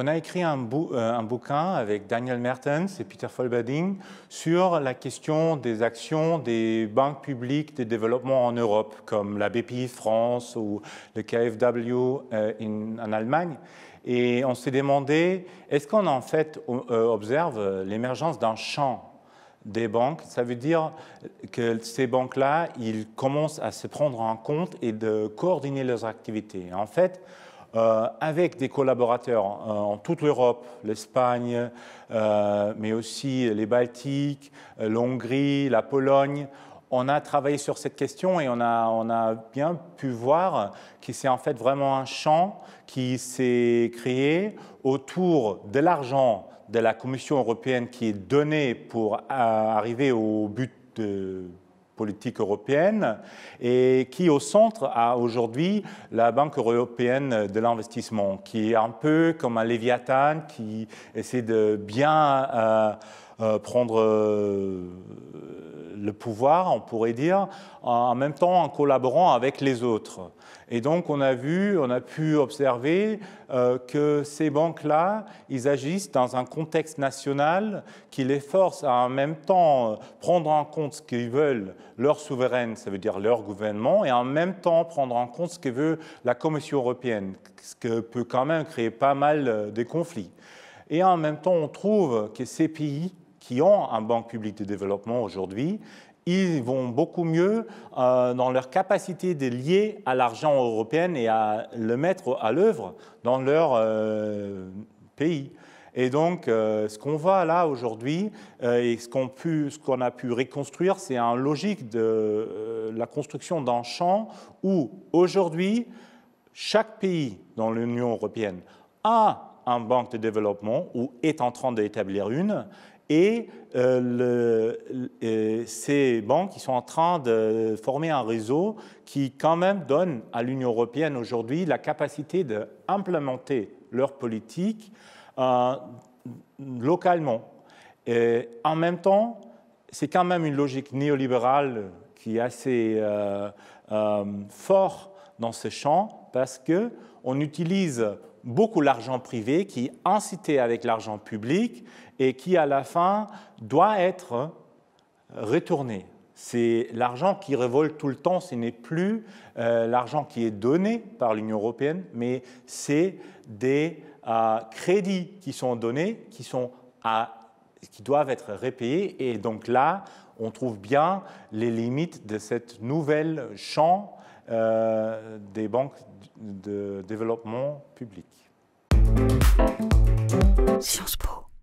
on a écrit un bouquin avec Daniel Mertens et Peter Folberding sur la question des actions des banques publiques de développement en Europe, comme la BPI France ou le KfW en Allemagne. Et on s'est demandé, est-ce qu'on en fait observe l'émergence d'un champ des banques? Ça veut dire que ces banques-là, ils commencent à se prendre en compte et de coordonner leurs activités. En fait, avec des collaborateurs en toute l'Europe, l'Espagne, mais aussi les Baltiques, l'Hongrie, la Pologne, on a travaillé sur cette question et on a bien pu voir que c'est en fait vraiment un champ qui s'est créé autour de l'argent de la Commission européenne qui est donné pour arriver au but de politique européenne et qui au centre a aujourd'hui la Banque européenne de l'investissement qui est un peu comme un Léviathan qui essaie de bien prendre le pouvoir, on pourrait dire, en même temps en collaborant avec les autres. Et donc on a pu observer que ces banques-là, ils agissent dans un contexte national qui les force à en même temps prendre en compte ce qu'ils veulent leurs souverains, ça veut dire leur gouvernement, et en même temps prendre en compte ce que veut la Commission européenne, ce qui peut quand même créer pas mal de conflits. Et en même temps, on trouve que ces pays qui ont une banque publique de développement aujourd'hui, ils vont beaucoup mieux dans leur capacité de lier à l'argent européen et à le mettre à l'œuvre dans leur pays. Et donc, ce qu'on voit là aujourd'hui et ce qu'on a pu reconstruire, c'est une logique de la construction d'un champ où aujourd'hui, chaque pays dans l'Union européenne a une banque de développement ou est en train d'établir une. Et ces banques sont en train de former un réseau qui quand même donne à l'Union européenne aujourd'hui la capacité d'implémenter leur politique localement. Et en même temps, c'est quand même une logique néolibérale qui est assez forte dans ce champ parce qu'on utilise beaucoup l'argent privé qui est incité avec l'argent public et qui, à la fin, doit être retourné. C'est l'argent qui révolte tout le temps, ce n'est plus l'argent qui est donné par l'Union européenne, mais c'est des crédits qui sont donnés, qui doivent être repayés. Et donc là, on trouve bien les limites de cette nouvelle champ des banques de développement public.